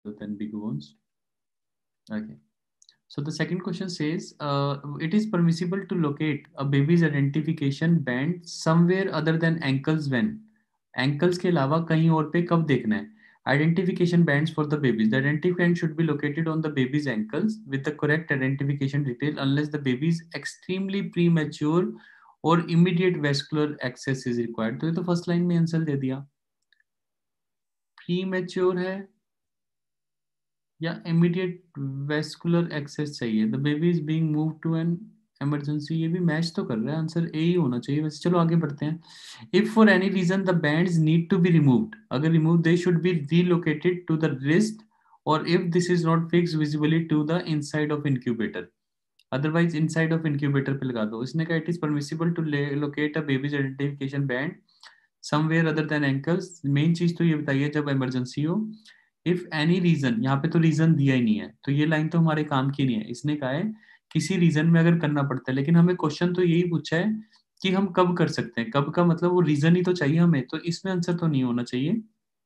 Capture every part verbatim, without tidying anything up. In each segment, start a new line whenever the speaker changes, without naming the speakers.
than bigger ones. Okay. So the second question says, uh, it is permissible to locate a baby's identification band somewhere other than ankles when? Ankles के अलावा कहीं और पे कब देखना है? Identification bands for the babies. The identification should be located on the baby's ankles with the correct identification detail unless the baby is extremely premature or immediate vascular access is required. तो ये तो first line में answer दे दिया. Premature है या immediate vascular access चाहिए. The baby is being moved to an emergency. ये भी मैच तो कर रहा है, आंसर ए ही होना चाहिए. वैसे चलो आगे बढ़ते हैं. If for any reason the bands need to be removed, अगर remove they should be relocated to the wrist, or if this is not fixed visibly to the inside of incubator. Otherwise inside of incubator पे लगा दो. इसने कहा it is permissible to locate a baby's identification band somewhere other than ankles. Main चीज तो ये बताइए जब इमरजेंसी हो. इफ एनी रीजन, यहाँ पे तो रीजन दिया ही नहीं है, तो ये लाइन तो हमारे काम की नहीं है. इसने कहा है किसी रीजन में अगर करना पड़ता है, लेकिन हमें क्वेश्चन तो यही पूछा है कि हम कब कर सकते हैं. कब का मतलब वो रीजन ही तो चाहिए हमें, तो इसमें आंसर तो नहीं होना चाहिए.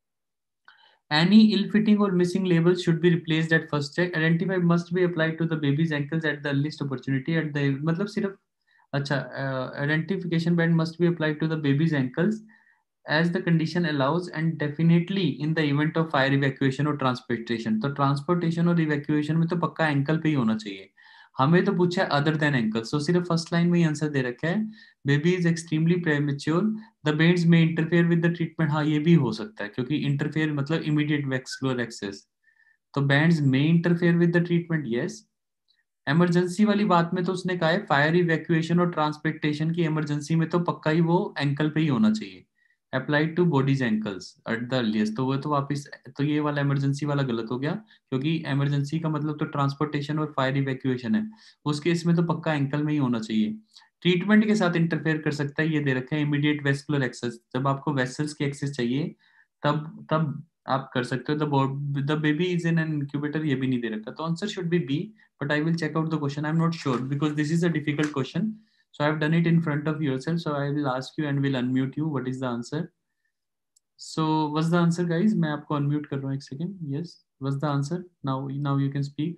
Any ill-fitting or missing labels should be replaced at first check. Identify must be applied to the baby's ankles at the earliest opportunity. At the मतलब सिर्फ अच्छा, identification band must be applied to the baby's ankles as the condition allows and definitely in the event of fire evacuation or transportation. तो transportation और evacuation में तो पक्का ankle पे ही होना चाहिए. हमें तो पूछा है अदर देन एंकल, सो सिर्फ फर्स्ट लाइन में ही आंसर दे रखा है. Baby is extremely premature, the beds में इंटरफेयर विद द ट्रीटमेंट. हाँ ये भी हो सकता है क्योंकि इंटरफेयर मतलब इमीडिएट वैस्कुलर एक्सेस, तो बैंड्स में interfere with the treatment. Yes. Emergency वाली बात में तो उसने कहा है फायर इवैक्यूएशन और ट्रांसपोर्टेशन की इमरजेंसी में तो पक्का ही वो एंकल पे ही होना चाहिए. Applied to bodies ankles at the earliest, तो वो तो वापस, तो ये वाला इमरजेंसी वाला गलत हो गया क्योंकि इमरजेंसी का मतलब तो ट्रांसपोर्टेशन और फायर इवैक्यूएशन है. उस केस में तो पक्का एंकल में ही होना चाहिए. ट्रीटमेंट के साथ इंटरफेयर कर सकता है, ये दे रखा है इमीडिएट वेस्कुलर एक्सेस. जब आपको वेसल्स की एक्सेस चाहिए तब तब आप कर सकते हो. The baby is in an incubator, ये भी नहीं दे रखा, तो answer should be B. But I will check out the question. I'm not sure because this is a difficult question. So I've done it in front of yourself. So I will ask you and will unmute you. What is the answer? So what's the answer, guys? मैं आपको unmute कर रहा हूँ एक second. Yes. What's the answer? Now, now you can speak.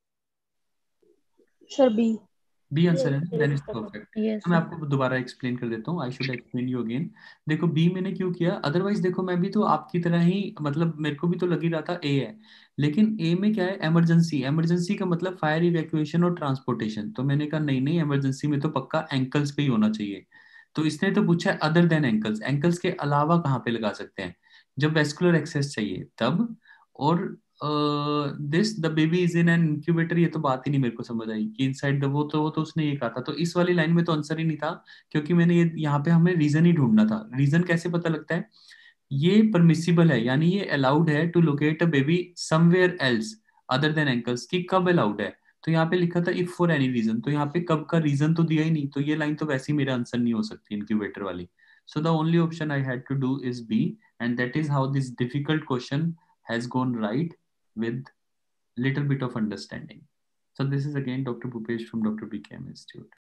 Sir, B.
B answer है, then is perfect.
Yes,
तो मैं
sir.
आपको दोबारा एक्सप्लेन कर देता हूँ. I should explain you again. देखो बी मैंने क्यों किया, अदरवाइज देखो मैं भी तो आपकी तरह ही, मतलब मेरे को भी तो लग ही रहा था ए है, लेकिन ए में क्या है, इमरजेंसी. इमरजेंसी का मतलब फायर इवैक्यूएशन और ट्रांसपोर्टेशन, तो मैंने कहा नहीं नहीं, इमरजेंसी में तो पक्का एंकल्स पे ही होना चाहिए. तो इसने तो पूछा है अदर देन एंकल्स, एंकल्स के अलावा कहाँ पे लगा सकते हैं, जब वेस्कुलर एक्सेस चाहिए तब. और this the baby is in an incubator, ये तो बात ही नहीं मेरे को समझ आई कि इनसाइड द, वो तो वो तो उसने ये कहा था, तो इस वाली लाइन में तो आंसर ही नहीं था क्योंकि मैंने ये यहाँ पे हमें रीजन ही ढूंढना था. रीजन कैसे पता लगता है, ये परमिसिबल है यानी ये अलाउड है to locate a baby somewhere else other than ankles, कि कब अलाउड है. तो यहाँ पे लिखा था इफ फॉर एनी रीजन, तो यहाँ पे कब का रीजन तो दिया ही नहीं, तो ये लाइन तो वैसे ही मेरा आंसर नहीं हो सकती इंक्यूबेटर वाली. So the only option I had to do is B, and that is how this difficult question has gone right with little bit of understanding. So this is again Doctor Bhupesh from Doctor B K M Institute.